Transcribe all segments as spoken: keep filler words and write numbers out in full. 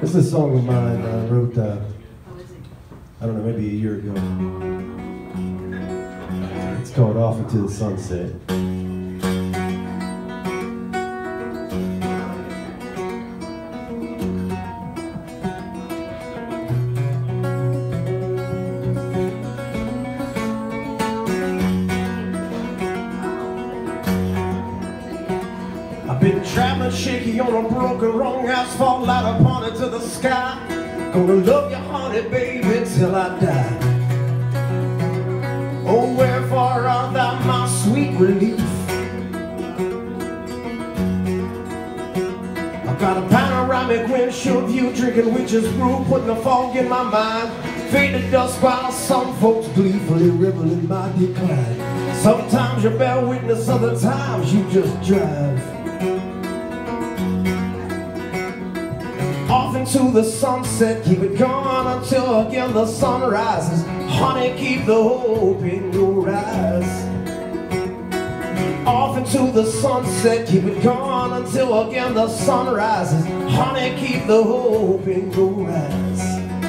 This is a song of mine I wrote, uh, I don't know, maybe a year ago. It's called Off Into the Sunset. I've been traveling shaky on a broken, wrong asphalt, light upon it to the sky. Gonna love you, honey, baby, till I die. Oh, wherefore art thou my sweet relief? I've got a panoramic windshield view, drinking witch's brew, putting the fog in my mind. Fade to dust while some folks gleefully revel in my decline. Sometimes you bear witness, other times you just drive. Off into the sunset, keep it going until again the sun rises. Honey, keep the hope in your eyes. Off into the sunset, keep it going until again the sun rises. Honey, keep the hope in your eyes.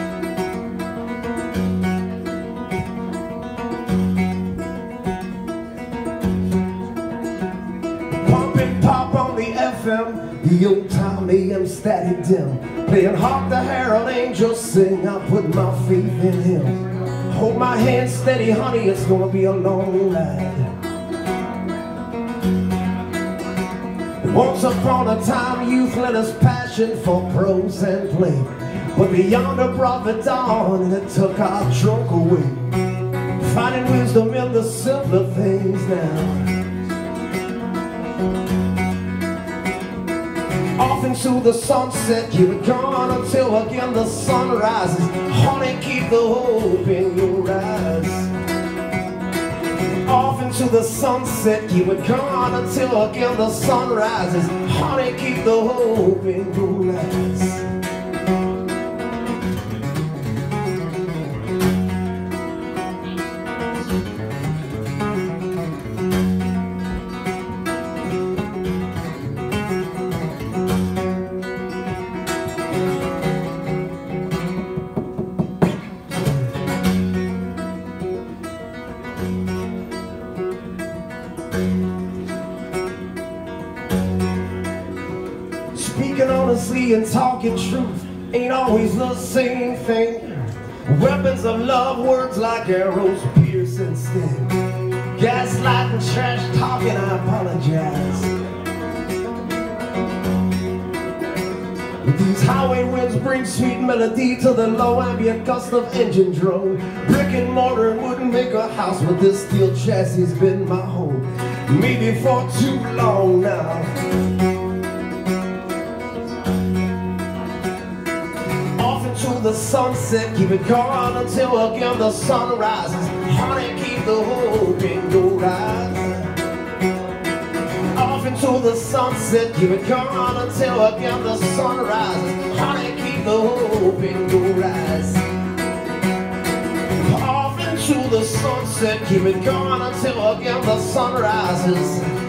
Pump and pop on the F M, the old time A M static dim, playing Hark the Herald Angels sing. I put my faith in him. Hold my hand steady, honey, it's gonna be a long ride. Once upon a time, youth led us passion for prose and play, but the yonder brought the dawn and it took our trunk away. Finding wisdom in the simpler things now. Off into the sunset, keep it going until again the sun rises. Honey, keep the hope in your eyes. Off into the sunset, keep it going until again the sun rises. Honey, keep the hope in your eyes. Speaking honestly and talking truth ain't always the same thing. Weapons of love, words like arrows pierce and sting. Gaslight and trash talking, I apologize. These highway winds bring sweet melody to the low ambient gust of engine drone. Brick and mortar wouldn't make a house, but this steel chassis has been my home, maybe for too long now. To the sunset, keep it going until again the sun rises. Honey, keep the hope in your eyes. Off into the sunset, keep it going until again the sun rises. Honey, keep the hope in your eyes. Off into the sunset, keep it going until again the sun rises.